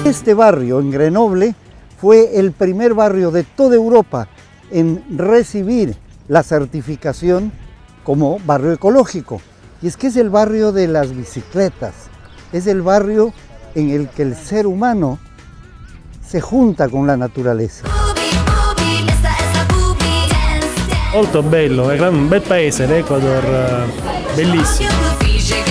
Este barrio en Grenoble fue el primer barrio de toda Europa en recibir la certificación como barrio ecológico. Y es que es el barrio de las bicicletas, es el barrio en el que el ser humano se junta con la naturaleza. Molto bello, è un bel paese l'Ecuador, bellissimo.